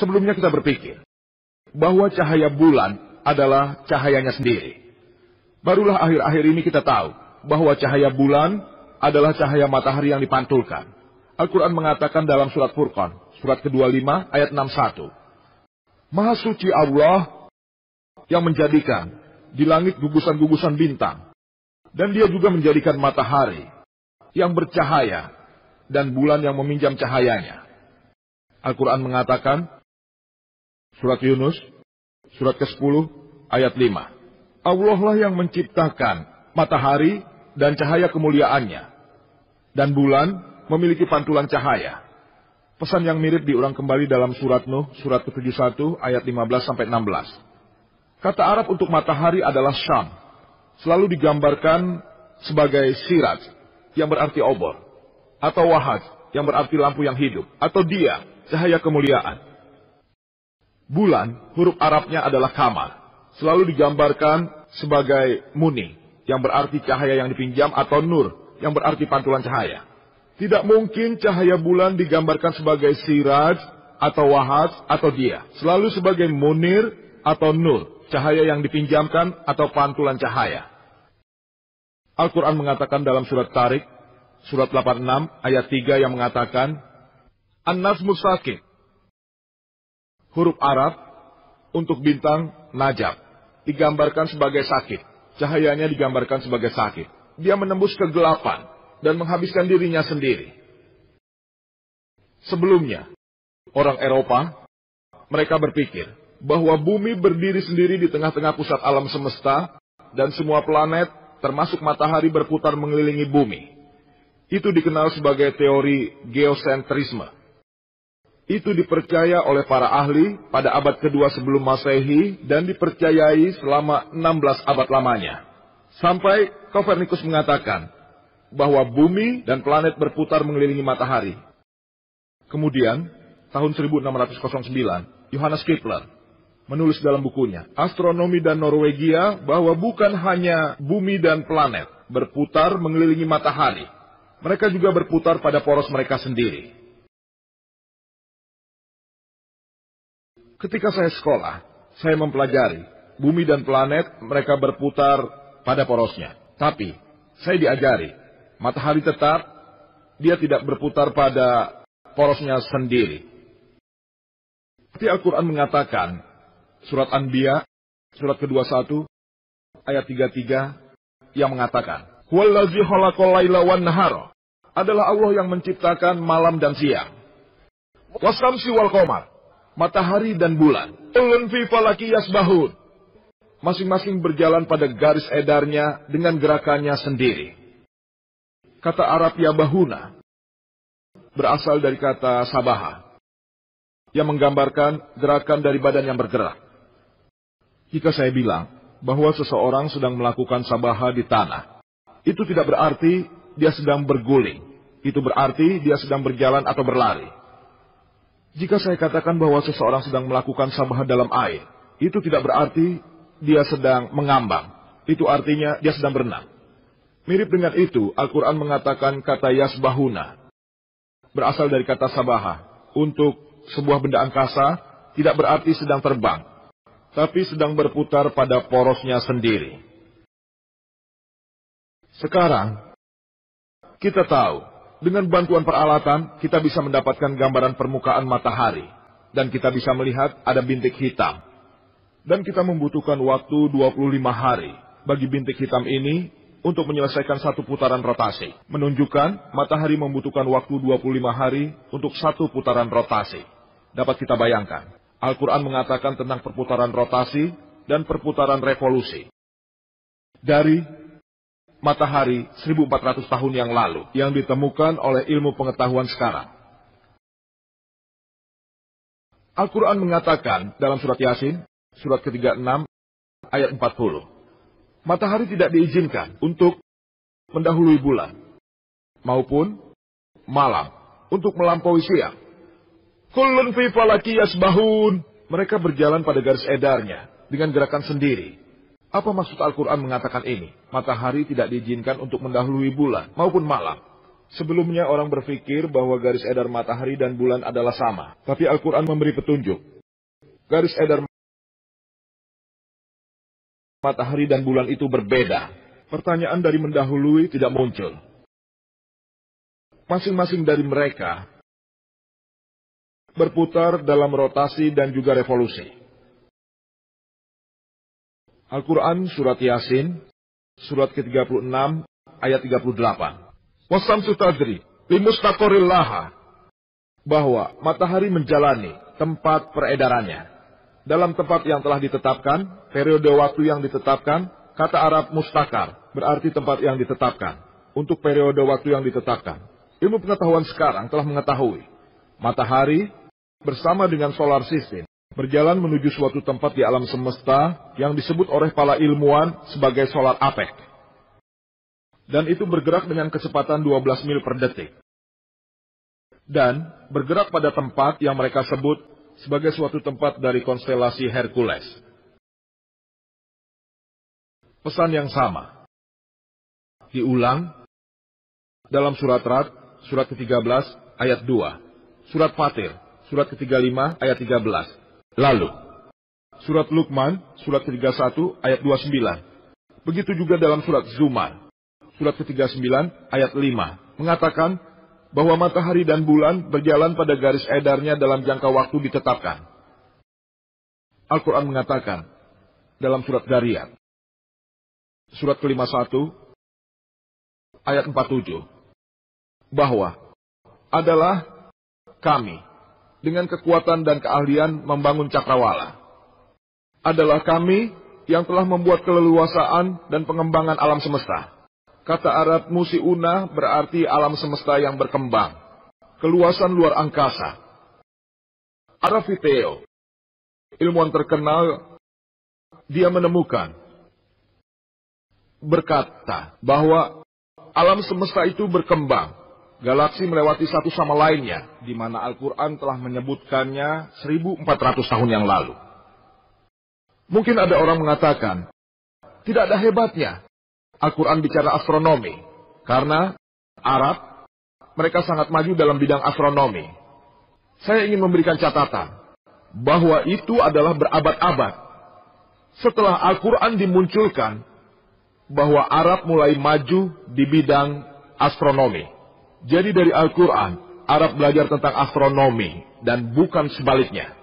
Sebelumnya kita berpikir bahwa cahaya bulan adalah cahayanya sendiri. Barulah akhir-akhir ini kita tahu bahwa cahaya bulan adalah cahaya matahari yang dipantulkan. Al-Quran mengatakan dalam surat Furqan, surat ke-25 ayat 61. Maha suci Allah yang menjadikan di langit gugusan-gugusan bintang. Dan dia juga menjadikan matahari yang bercahaya dan bulan yang meminjam cahayanya. Al-Quran mengatakan, surat Yunus, surat ke-10, ayat 5. Allah lah yang menciptakan matahari dan cahaya kemuliaannya. Dan bulan memiliki pantulan cahaya. Pesan yang mirip diulang kembali dalam surat Nuh, surat ke-71, ayat 15-16. Kata Arab untuk matahari adalah Syam. Selalu digambarkan sebagai siraj, yang berarti obor. Atau wahaj, yang berarti lampu yang hidup. Atau dia, cahaya kemuliaan. Bulan, huruf Arabnya adalah kamar. Selalu digambarkan sebagai muni, yang berarti cahaya yang dipinjam, atau nur, yang berarti pantulan cahaya. Tidak mungkin cahaya bulan digambarkan sebagai siraj, atau wahaj, atau dia. Selalu sebagai munir, atau nur, cahaya yang dipinjamkan, atau pantulan cahaya. Al-Quran mengatakan dalam surat Tarik, surat 86, ayat 3 yang mengatakan, An-Najmu Sakit. Huruf Arab untuk bintang Najab digambarkan sebagai sakit. Cahayanya digambarkan sebagai sakit. Dia menembus kegelapan dan menghabiskan dirinya sendiri. Sebelumnya, orang Eropa, mereka berpikir bahwa bumi berdiri sendiri di tengah-tengah pusat alam semesta dan semua planet termasuk matahari berputar mengelilingi bumi. Itu dikenal sebagai teori geosentrisme. Itu dipercaya oleh para ahli pada abad kedua sebelum Masehi dan dipercayai selama 16 abad lamanya. Sampai Kopernikus mengatakan bahwa bumi dan planet berputar mengelilingi matahari. Kemudian, tahun 1609, Johannes Kepler menulis dalam bukunya, Astronomi dan Norwegia, bahwa bukan hanya bumi dan planet berputar mengelilingi matahari. Mereka juga berputar pada poros mereka sendiri. Ketika saya sekolah, saya mempelajari bumi dan planet mereka berputar pada porosnya. Tapi, saya diajari, matahari tetap, dia tidak berputar pada porosnya sendiri. Seperti Al-Quran mengatakan, surat Anbiya, surat ke-21, ayat 33, yang mengatakan, Huwallazi khalaqal laila wan nahara, adalah Allah yang menciptakan malam dan siang. Wasyamsi wal qamar, matahari dan bulan. Kullun fi falaki yasbahun, masing-masing berjalan pada garis edarnya dengan gerakannya sendiri. Kata Arab yabahuna berasal dari kata sabaha, yang menggambarkan gerakan dari badan yang bergerak. Jika saya bilang bahwa seseorang sedang melakukan sabaha di tanah, itu tidak berarti dia sedang berguling. Itu berarti dia sedang berjalan atau berlari. Jika saya katakan bahwa seseorang sedang melakukan sabaha dalam air, itu tidak berarti dia sedang mengambang. Itu artinya dia sedang berenang. Mirip dengan itu, Al-Quran mengatakan kata yasbahuna berasal dari kata sabaha. Untuk sebuah benda angkasa tidak berarti sedang terbang, tapi sedang berputar pada porosnya sendiri. Sekarang, kita tahu, dengan bantuan peralatan, kita bisa mendapatkan gambaran permukaan matahari. Dan kita bisa melihat ada bintik hitam. Dan kita membutuhkan waktu 25 hari bagi bintik hitam ini untuk menyelesaikan satu putaran rotasi. Menunjukkan matahari membutuhkan waktu 25 hari untuk satu putaran rotasi. Dapat kita bayangkan, Al-Quran mengatakan tentang perputaran rotasi dan perputaran revolusi. Dari matahari 1400 tahun yang lalu, yang ditemukan oleh ilmu pengetahuan sekarang. Al-Quran mengatakan dalam surat Yasin, surat ke-36, ayat 40. Matahari tidak diizinkan untuk mendahului bulan, maupun malam untuk melampaui siang. Kullun fi falaki yasbahun. Mereka berjalan pada garis edarnya dengan gerakan sendiri. Apa maksud Al-Quran mengatakan ini? Matahari tidak diizinkan untuk mendahului bulan maupun malam. Sebelumnya orang berpikir bahwa garis edar matahari dan bulan adalah sama. Tapi Al-Quran memberi petunjuk. Garis edar matahari dan bulan itu berbeda. Pertanyaan dari mendahului tidak muncul. Masing-masing dari mereka berputar dalam rotasi dan juga revolusi. Al-Quran Surat Yasin, Surat ke-36, ayat 38. Wasamsu tadri, limustaqoril laha, bahwa matahari menjalani tempat peredarannya. Dalam tempat yang telah ditetapkan, periode waktu yang ditetapkan, kata Arab mustakar, berarti tempat yang ditetapkan, untuk periode waktu yang ditetapkan. Ilmu pengetahuan sekarang telah mengetahui, matahari bersama dengan solar system berjalan menuju suatu tempat di alam semesta yang disebut oleh para ilmuwan sebagai solar apex. Dan itu bergerak dengan kecepatan 12 mil per detik. Dan bergerak pada tempat yang mereka sebut sebagai suatu tempat dari konstelasi Hercules. Pesan yang sama diulang dalam surat Rad, surat ke-13, ayat 2. Surat Fatir, surat ke-35, ayat 13. Lalu, surat Luqman, surat ke-31, ayat 29. Begitu juga dalam surat Zumar, surat ke-39, ayat 5. Mengatakan bahwa matahari dan bulan berjalan pada garis edarnya dalam jangka waktu ditetapkan. Al-Quran mengatakan dalam surat Dariyat, surat ke-51, ayat 47, bahwa adalah kami dengan kekuatan dan keahlian membangun cakrawala. Adalah kami yang telah membuat keleluasaan dan pengembangan alam semesta. Kata Arab musiuna berarti alam semesta yang berkembang. Keluasan luar angkasa. Arafiteo, ilmuwan terkenal, dia menemukan, berkata bahwa alam semesta itu berkembang. Galaksi melewati satu sama lainnya, di mana Al-Quran telah menyebutkannya 1400 tahun yang lalu. Mungkin ada orang mengatakan, tidak ada hebatnya Al-Quran bicara astronomi, karena Arab, mereka sangat maju dalam bidang astronomi. Saya ingin memberikan catatan, bahwa itu adalah berabad-abad. Setelah Al-Quran dimunculkan, bahwa Arab mulai maju di bidang astronomi. Jadi dari Al-Quran, Arab belajar tentang astronomi, dan bukan sebaliknya.